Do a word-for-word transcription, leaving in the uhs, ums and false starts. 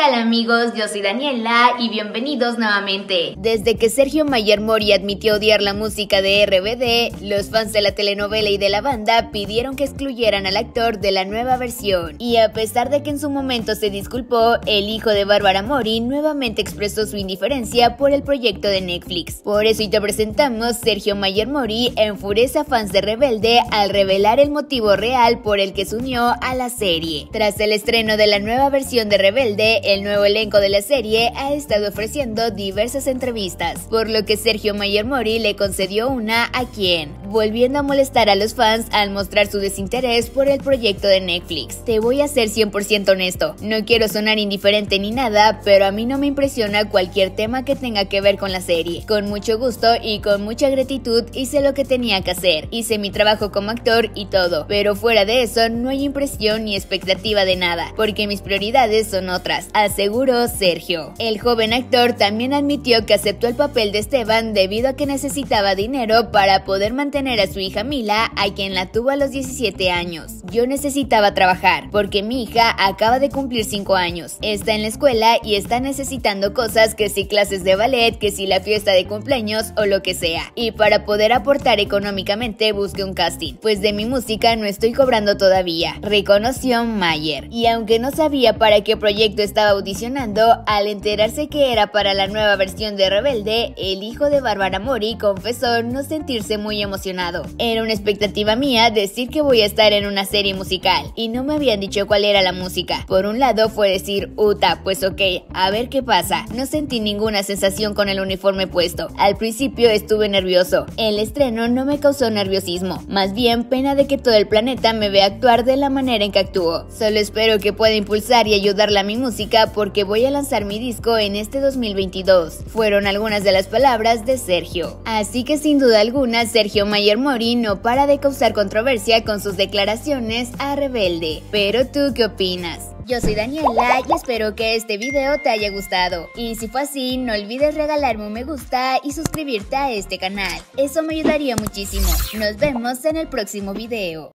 tal amigos? Yo soy Daniela y bienvenidos nuevamente. Desde que Sergio Mayer Mori admitió odiar la música de R B D, los fans de la telenovela y de la banda pidieron que excluyeran al actor de la nueva versión. Y a pesar de que en su momento se disculpó, el hijo de Bárbara Mori nuevamente expresó su indiferencia por el proyecto de Netflix. Por eso hoy te presentamos Sergio Mayer Mori enfurece a fans de Rebelde al revelar el motivo real por el que se unió a la serie. Tras el estreno de la nueva versión de Rebelde, el nuevo elenco de la serie ha estado ofreciendo diversas entrevistas, por lo que Sergio Mayer Mori le concedió una a quien, volviendo a molestar a los fans al mostrar su desinterés por el proyecto de Netflix. Te voy a ser cien por ciento honesto, no quiero sonar indiferente ni nada, pero a mí no me impresiona cualquier tema que tenga que ver con la serie. Con mucho gusto y con mucha gratitud hice lo que tenía que hacer, hice mi trabajo como actor y todo, pero fuera de eso no hay impresión ni expectativa de nada, porque mis prioridades son otras, aseguró Sergio. El joven actor también admitió que aceptó el papel de Esteban debido a que necesitaba dinero para poder mantener a su hija Mila, a quien la tuvo a los diecisiete años. Yo necesitaba trabajar, porque mi hija acaba de cumplir cinco años, está en la escuela y está necesitando cosas, que si clases de ballet, que si la fiesta de cumpleaños o lo que sea, y para poder aportar económicamente busqué un casting, pues de mi música no estoy cobrando todavía, reconoció Mayer. Y aunque no sabía para qué proyecto estaba audicionando, al enterarse que era para la nueva versión de Rebelde, el hijo de Bárbara Mori confesó no sentirse muy emocionado. Era una expectativa mía decir que voy a estar en una serie musical, y no me habían dicho cuál era la música. Por un lado fue decir, uta, pues ok, a ver qué pasa. No sentí ninguna sensación con el uniforme puesto. Al principio estuve nervioso. El estreno no me causó nerviosismo, más bien pena de que todo el planeta me vea actuar de la manera en que actúo. Solo espero que pueda impulsar y ayudarle a mi música porque voy a lanzar mi disco en este dos mil veintidós. Fueron algunas de las palabras de Sergio. Así que sin duda alguna, Sergio Mayer Mori no para de causar controversia con sus declaraciones a Rebelde. Pero ¿tú qué opinas? Yo soy Daniela y espero que este video te haya gustado. Y si fue así, no olvides regalarme un me gusta y suscribirte a este canal. Eso me ayudaría muchísimo. Nos vemos en el próximo video.